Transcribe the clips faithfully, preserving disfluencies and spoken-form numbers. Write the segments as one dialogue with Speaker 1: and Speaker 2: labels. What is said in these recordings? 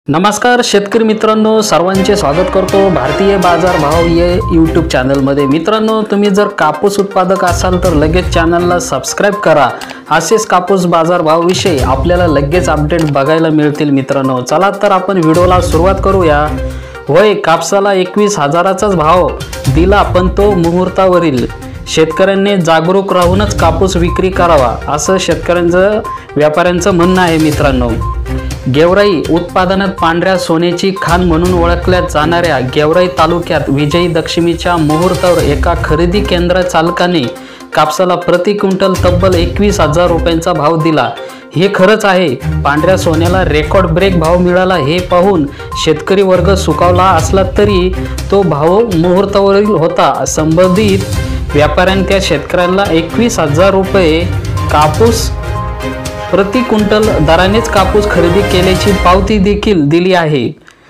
Speaker 1: नमस्कार शेतकरी मित्रांनो, सर्वांचे स्वागत करतो भारतीय बाजार भाव या यूट्यूब चॅनलमध्ये। मित्रांनो, तुम्ही जर कापूस उत्पादक असाल तर लगेच चॅनलला सबस्क्राइब करा। असेच कापूस बाजार भाव विषयी आपल्याला लगेच अपडेट बघायला मिळतील। मित्रांनो, चला तर आपण व्हिडिओला सुरुवात करूया। होय, कापसाला एकवीस हजाराचाच भाव दिला, पण तो मुहूर्तावरील। शेतकऱ्यांनी जागरूक राहूनच कापूस विक्री करावा असं शेतकऱ्यांचं व्यापाऱ्यांचं म्हणणं आहे। मित्रांनो, गेवराई उत्पादनात पांढऱ्या सोन्याची खाण म्हणून ओळखल्या जाणाऱ्या गेवराई तालुक्यात विजयदशमीच्या मुहूर्तावर एका खरेदी केंद्र चालकाने कापसाला प्रति क्विंटल तब्बल एकवीस हजार रुपयांचा भाव दिला। हे खरंच आहे, पांढऱ्या सोन्याला रेकॉर्ड ब्रेक भाव मिळाला हे पाहून शेतकरी वर्ग सुखावला असला तरी तो भाव मुहूर्तावरील होता। संबंधित व्यापाऱ्यांनी त्या शेतकऱ्याला एकवीस हजार रुपये कापूस प्रति क्विंटल दरानेच कापूस खरेदी केल्याची पावती देखील दिली आहे।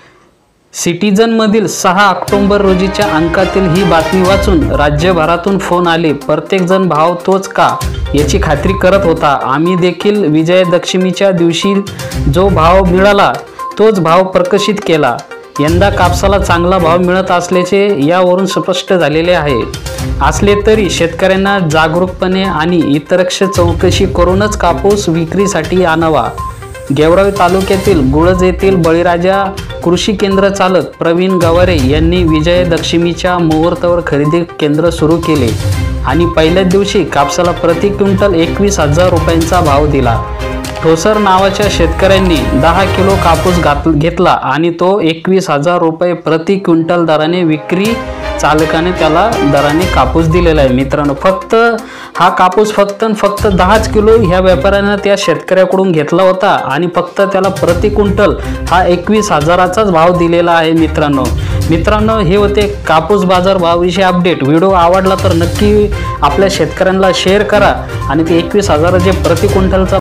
Speaker 1: सिटीजन मधील सहा ऑक्टोबर रोजीच्या अंकातील ही बातमी वाचून राज्यभरातून फोन आले। प्रत्येक जण भाव तोच का याची खात्री करत होता। आम्ही देखील विजयादशमीच्या दिवशी जो भाव मिळाला तोच भाव प्रकाशित केला। यंदा कापसाला चांगला भाव मिळत असल्याचे यावरून स्पष्ट झालेले आहे। असले तरी शेतकऱ्यांना जागरूकपणे आणि इतरक्ष चौकशी करूनच कापूस विक्रीसाठी आणावा। गेवराई तालुक्यातील गुळज येथील बळीराजा कृषी केंद्र चालक प्रवीण गवारे यांनी विजयादशमीच्या मुहूर्तावर खरेदी केंद्र सुरू केले आणि पहिल्याच दिवशी कापसाला प्रति क्विंटल एकवीस हजार रुपयांचा भाव दिला। ठोसर नावाच्या शेतकऱ्यांनी दहा किलो कापूस घेतला आणि तो एकवीस हजार रुपये प्रति क्विंटल दराने विक्री चालकाने त्याला दराने कापूस दिलेला आहे। मित्रांनो, फक्त हा कापूस फक्त फक्त दहाच किलो ह्या व्यापाऱ्याने त्या शेतकऱ्याकडून घेतला होता आणि फक्त त्याला प्रति क्विंटल हा एकवीस हजाराचाच भाव दिलेला आहे। मित्रांनो मित्रांनो हे होते कापूस बाजार भावाविषयी अपडेट। व्हिडिओ आवडला तर नक्की आपल्या शेतकऱ्यांना शेअर करा आणि ते एकवीस हजार जे प्रति क्विंटलचा